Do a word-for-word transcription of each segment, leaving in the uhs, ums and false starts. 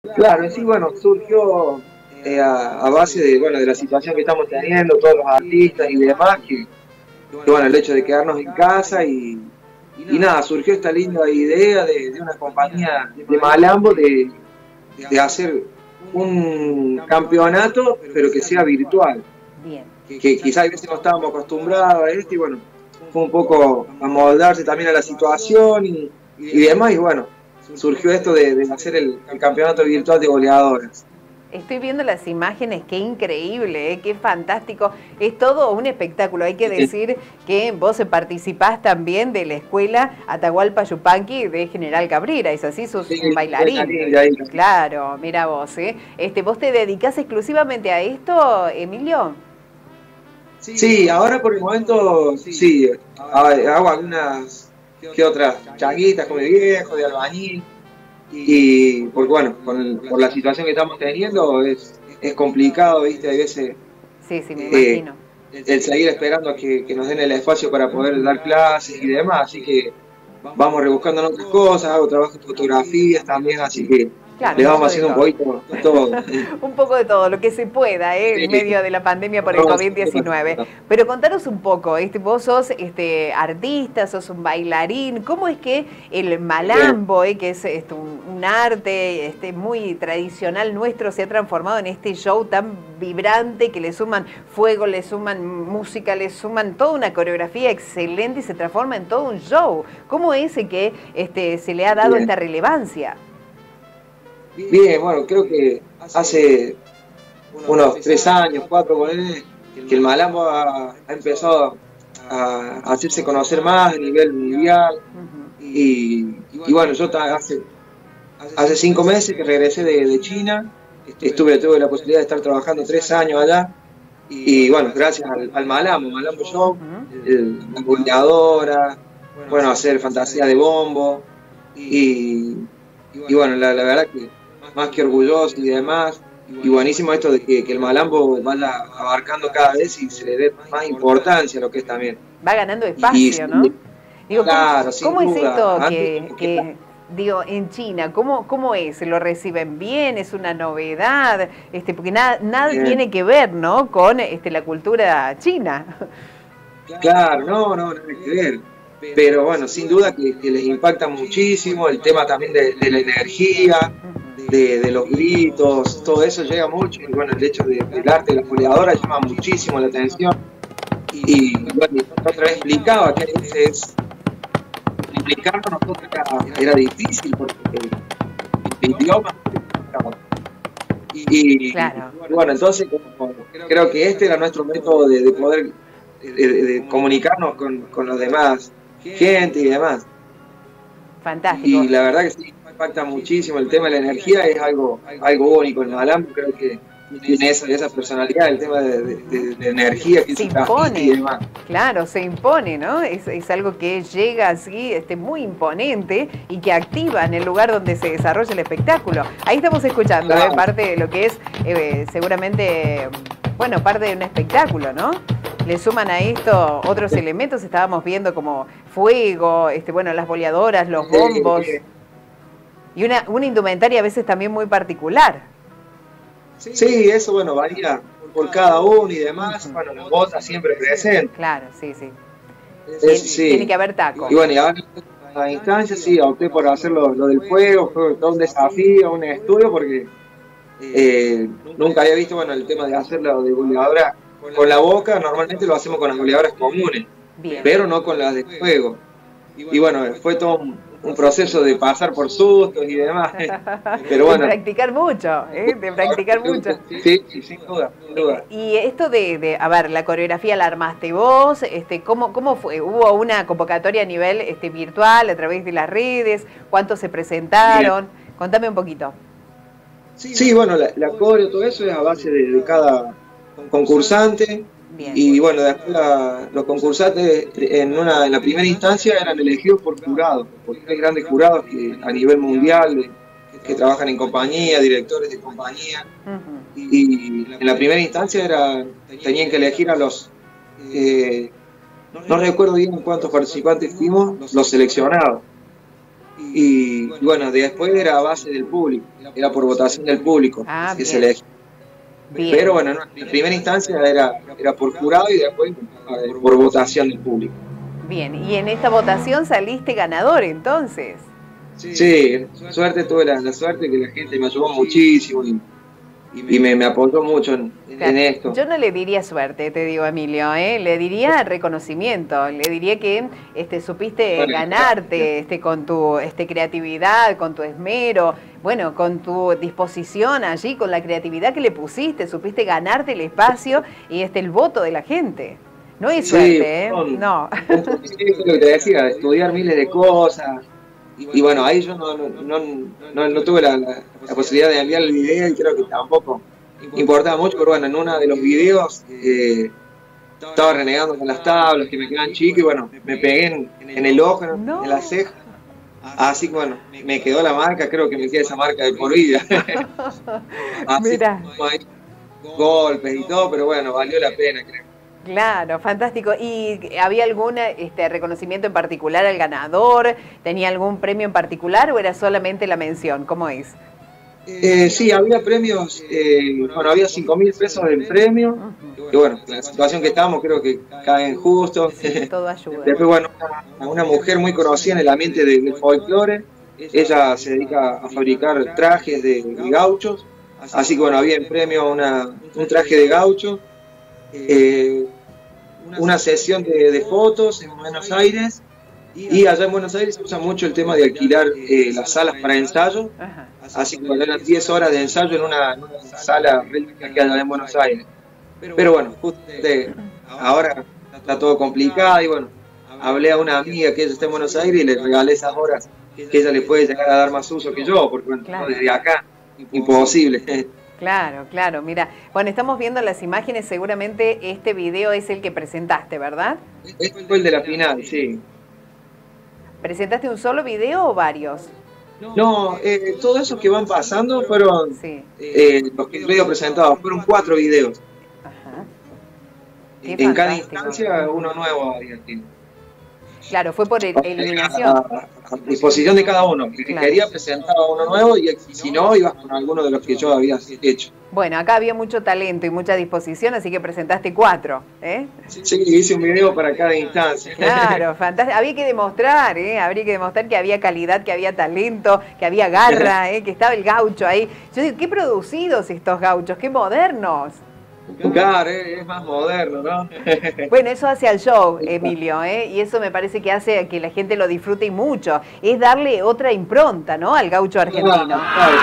Claro, sí, bueno, surgió eh, a, a base de, bueno, de la situación que estamos teniendo, todos los artistas y demás, que, que, bueno, el hecho de quedarnos en casa y, y nada, surgió esta linda idea de, de una compañía de Malambo de, de hacer un campeonato, pero que sea virtual, Bien. que quizás a veces no estábamos acostumbrados a esto y bueno, fue un poco amoldarse también a la situación y, y demás, y bueno, surgió esto de, de hacer el, el campeonato virtual de goleadoras. Estoy viendo las imágenes, qué increíble, ¿eh? Qué fantástico. Es todo un espectáculo. Hay que decir que vos participás también de la escuela Atahualpa Yupanqui de General Cabrera, ¿es así? Sos Sí, un bailarín. bailarín de ahí. Claro, mira vos, ¿eh? Este, ¿vos te dedicás exclusivamente a esto, Emilio? Sí, ahora por el momento sí, hago algunas que otras changuitas como de viejo, de albañil, y porque bueno, con, por la situación que estamos teniendo es, es complicado, ¿viste? Hay veces Sí, sí, me eh, imagino. el seguir esperando a que, que nos den el espacio para poder dar clases y demás, así que vamos rebuscando en otras cosas, hago trabajo de fotografías también, así que Claro, le un vamos poco de haciendo un todo. poquito de todo. Un poco de todo, lo que se pueda, ¿eh? En Sí, medio de la pandemia por el vamos COVID diecinueve. Pero contanos un poco, este, vos sos este, artista, sos un bailarín, ¿cómo es que el malambo, eh, que es este, un, un arte este, muy tradicional nuestro, se ha transformado en este show tan vibrante que le suman fuego, le suman música, le suman toda una coreografía excelente y se transforma en todo un show? ¿Cómo es que este, se le ha dado bien. esta relevancia? Bien, bueno, creo que hace unos tres años, cuatro, ponele, que el malambo ha, ha empezado a, a hacerse conocer más a nivel mundial. Uh-huh. Y, y bueno, yo hace, hace cinco meses que regresé de, de China, estuve, tuve la posibilidad de estar trabajando tres años allá. Y bueno, gracias al, al Malambo, Malambo Show, Uh-huh. el, la goleadora, bueno, hacer fantasía de bombo. Y, y bueno, la, la verdad que más que orgulloso y demás. Y buenísimo esto de que, que el Malambo vaya abarcando cada vez y se le dé más importancia a lo que es también. Va ganando Y, espacio, y ¿no? Digo, claro, ¿cómo, sin cómo es duda. esto Antes que, como que que, digo, en China, ¿cómo, cómo es? ¿Lo reciben bien? ¿Es una novedad? Este, porque nada, nada bien. tiene que ver, ¿no? Con este, la cultura china. Claro, no, no, nada que ver. Pero bueno, sin duda que, que les impacta muchísimo el tema también de, de la energía, de, de los gritos, todo eso llega mucho. Y bueno, el hecho de, del arte de la goleadora llama muchísimo la atención. Y bueno, otra vez explicaba que a veces explicarlo a nosotros era, era difícil porque el, el idioma. Y, Claro. y bueno, entonces como, creo que este era nuestro método de, de poder de, de, de comunicarnos con, con los demás, gente y demás. Fantástico. Y la verdad que sí, impacta muchísimo el tema de la energía, es algo, algo único. El Malambo creo que tiene esa, esa personalidad, el tema de, de, de energía que se se transmite y impone, demás. claro, se impone, ¿no? Es, es algo que llega así, este, muy imponente y que activa en el lugar donde se desarrolla el espectáculo. Ahí estamos escuchando, Claro. ¿eh? Parte de lo que es eh, seguramente, bueno, parte de un espectáculo, ¿no? Le suman a esto otros sí. elementos, estábamos viendo como fuego, este, bueno, las boleadoras, los bombos, sí, sí. y una, una indumentaria a veces también muy particular. Sí, eso, bueno, varía por cada uno y demás. Bueno, las botas siempre presentes. Claro, sí, sí. Es, sí. Tiene que haber taco. Y bueno, y ahora en la instancia sí, opté por hacer lo, lo del fuego, fue todo un desafío, un estudio, porque eh, nunca había visto, bueno, el tema de hacerlo de goleadora con la boca. Normalmente lo hacemos con las goleadoras comunes, bien, pero no con las de fuego. Y bueno, fue todo un, un proceso de pasar por sustos y demás. Pero bueno. De practicar mucho, ¿eh? De practicar mucho. Sí, sí, sin duda, sin duda. Y esto de, de, a ver, la coreografía la armaste vos, este, ¿cómo, cómo fue? ¿Hubo una convocatoria a nivel este, virtual, a través de las redes? ¿Cuántos se presentaron? Bien. Contame un poquito. Sí, bueno, la, la coreo, todo eso es a base de, de cada concursante. Bien. Y bueno, después la, los concursantes en, una, en la primera instancia eran elegidos por jurados, por tres grandes jurados que a nivel mundial, de, que trabajan en compañía, directores de compañía. Uh-huh. Y en la primera instancia era, tenían que elegir a los, eh, no recuerdo bien cuántos participantes fuimos, los seleccionados. y, y bueno, después era a base del público, era por votación del público Ah, que bien. se elegía. Bien. Pero bueno, no, en primera instancia era, era por jurado y después eh, por votación del público. Bien, y en esta votación saliste ganador entonces. Sí, suerte, tuve la, la suerte que la gente me ayudó muchísimo y, y me, me apoyó mucho en, en esto. Yo no le diría suerte, te digo, Emilio, ¿eh? Le diría reconocimiento, le diría que este, supiste Bueno, ganarte este, con tu este, creatividad, con tu esmero, bueno, con tu disposición allí, con la creatividad que le pusiste, supiste ganarte el espacio y este, el voto de la gente. No es suerte, sí, ¿eh? son, No. Sí, es lo que te decía, estudiar miles de cosas. Y bueno, ahí yo no, no, no, no, no tuve la, la, la posibilidad de enviar el video y creo que tampoco importaba mucho, pero bueno, en uno de los videos eh, estaba renegando con las tablas que me quedan chicas y bueno, me pegué en, en el ojo, en, No. en la ceja. Así que bueno, me quedó la marca, creo que me queda esa marca de por vida. Así Mira. como hay golpes y todo, pero bueno, valió la pena, creo. Claro, fantástico. ¿Y había algún este, reconocimiento en particular al ganador? ¿Tenía algún premio en particular o era solamente la mención? ¿Cómo es? Eh, sí, había premios, eh, bueno, había cinco mil pesos del premio, uh-huh. Y bueno, en la situación que estamos creo que caen justo. Sí, todo ayuda. Después, bueno, una, una mujer muy conocida en el ambiente del de folclore, ella se dedica a fabricar trajes de, de gauchos, así que bueno, había en premio una, un traje de gaucho, eh, una sesión de, de fotos en Buenos Aires, y allá en Buenos Aires se usa mucho el tema de alquilar eh, las salas para ensayo. Ajá. Así que bueno, eran diez horas de ensayo en una, en una sala que hay allá en Buenos Aires. Pero bueno, justo ahora está todo complicado y bueno, hablé a una amiga que ella está en Buenos Aires y le regalé esas horas que ella le puede llegar a dar más uso que yo, porque bueno, claro. Desde acá, imposible. Claro, claro, mira, bueno, estamos viendo las imágenes, seguramente este video es el que presentaste, ¿verdad? Este fue el de la final, sí. ¿Presentaste un solo video o varios? No, eh, todos esos que van pasando fueron sí. eh, los que he presentados, fueron cuatro videos. Ajá. En cada instancia uno nuevo había. Claro, fue por eliminación. A, a, a disposición de cada uno. Que claro. Quería presentar uno nuevo y si no, ibas con alguno de los que yo había hecho. Bueno, acá había mucho talento y mucha disposición, así que presentaste cuatro, ¿eh? Sí, hice un video para cada instancia. Claro, fantástico. Había que demostrar, ¿eh? Habría que demostrar que había calidad, que había talento, que había garra, ¿eh? Que estaba el gaucho ahí. Yo digo, qué producidos estos gauchos, qué modernos. Claro, es más moderno, ¿no? Bueno, eso hace al show, Emilio, ¿eh? Y eso me parece que hace que la gente lo disfrute y mucho. Es darle otra impronta, ¿no? Al gaucho argentino. Claro,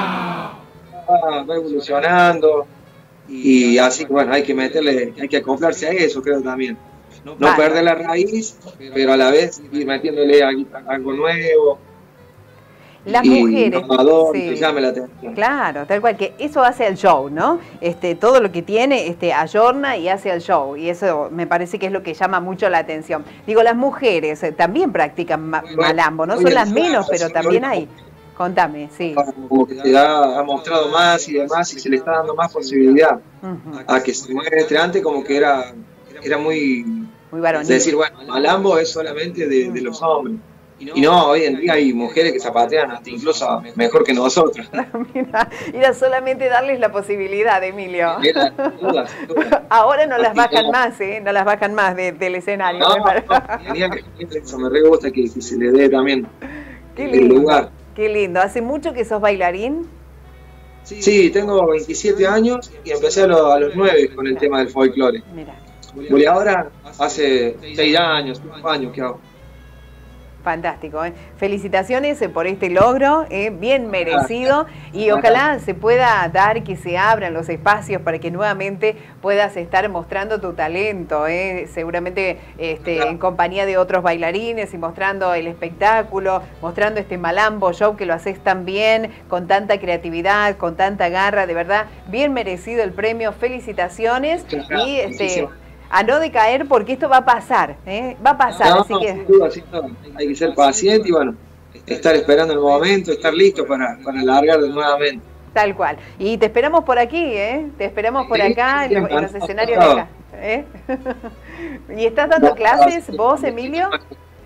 claro. Va evolucionando y así que bueno, hay que meterle, hay que acoplarse a eso, creo también. No vale. Perder la raíz, pero a la vez ir metiéndole algo nuevo. Las mujeres, amador, sí. Que llame la atención. Claro, tal cual, que eso hace al show, ¿no? Este, todo lo que tiene, este, ayorna y hace al show, y eso me parece que es lo que llama mucho la atención. Digo, las mujeres eh, también practican ma bueno, malambo, no son las menos, pero también hay. Contame, sí. Como que se ha, ha mostrado más y demás, y se le está dando más posibilidad uh-huh. a que se mueva entre antes, como que era, era muy... Muy varonil. Es decir, bueno, malambo es solamente de, de los hombres. Y no, hoy en día hay mujeres que zapatean hasta incluso mejor que nosotros. Mira, era solamente darles la posibilidad, Emilio. Era, dudas, dudas. Ahora no las bajan más, ¿eh? No las bajan más de, del escenario. No, no, tenía que, eso me re gusta que, que se le dé también qué el lindo, lugar. Qué lindo. ¿Hace mucho que sos bailarín? Sí, tengo veintisiete años y empecé a, lo, a los nueve con el Mira. tema del folclore. Mira. Y ahora hace seis años, cinco años que hago. Fantástico, ¿eh? Felicitaciones por este logro, ¿eh? Bien merecido, y ojalá se pueda dar que se abran los espacios para que nuevamente puedas estar mostrando tu talento, ¿eh? Seguramente este, en compañía de otros bailarines y mostrando el espectáculo, mostrando este malambo show que lo haces tan bien, con tanta creatividad, con tanta garra, de verdad, bien merecido el premio, felicitaciones y este... a no decaer porque esto va a pasar, ¿eh? Va a pasar, no, así que... Sin duda, sin duda. Hay que ser paciente y bueno, estar esperando el momento, estar listo para, para largar nuevamente. Tal cual. Y te esperamos por aquí, ¿eh? Te esperamos por acá, en, en los escenarios de acá. ¿eh? ¿Y estás dando clases vos, Emilio?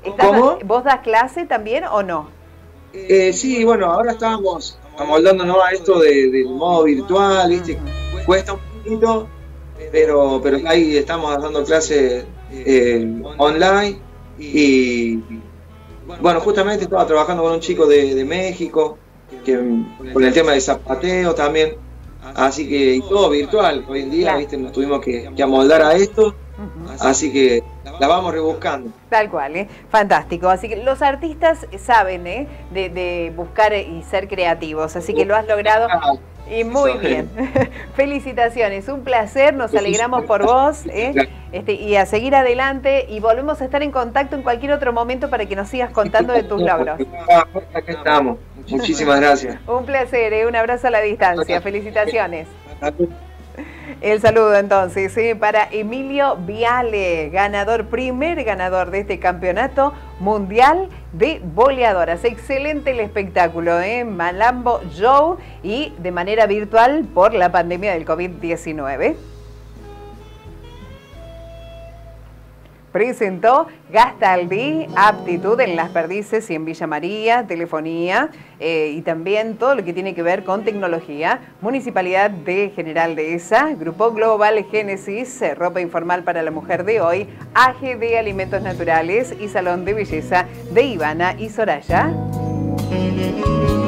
¿Cómo? ¿Vos das clase también o no? Eh, sí, bueno, ahora estábamos amoldándonos a esto de, del modo virtual, ¿viste? Cuesta un poquito, pero, pero ahí estamos dando clases eh, online y, bueno, justamente estaba trabajando con un chico de, de México, que, con el tema de zapateo también, así que y todo virtual, hoy en día, Claro. ¿viste? Nos tuvimos que, que amoldar a esto, uh-huh. Así que la vamos rebuscando. Tal cual, ¿eh? Fantástico. Así que los artistas saben, ¿eh? de, de buscar y ser creativos, así que lo has logrado. Y muy bien. Felicitaciones, un placer, nos alegramos por vos, ¿eh? este, y a seguir adelante, y volvemos a estar en contacto en cualquier otro momento para que nos sigas contando de tus logros. Acá estamos. Muchísimas gracias. Un placer, ¿eh? Un abrazo a la distancia. Felicitaciones. El saludo entonces ¿sí? para Emilio Viale, ganador, primer ganador de este campeonato mundial de boleadoras. Excelente el espectáculo, ¿eh? Malambo Show, y de manera virtual por la pandemia del COVID diecinueve. Presentó Gastaldi, aptitud en Las Perdices y en Villa María, telefonía eh, y también todo lo que tiene que ver con tecnología. Municipalidad de General Dehesa, Grupo Global Génesis, eh, ropa informal para la mujer de hoy, A G D Alimentos Naturales y Salón de Belleza de Ivana y Soraya.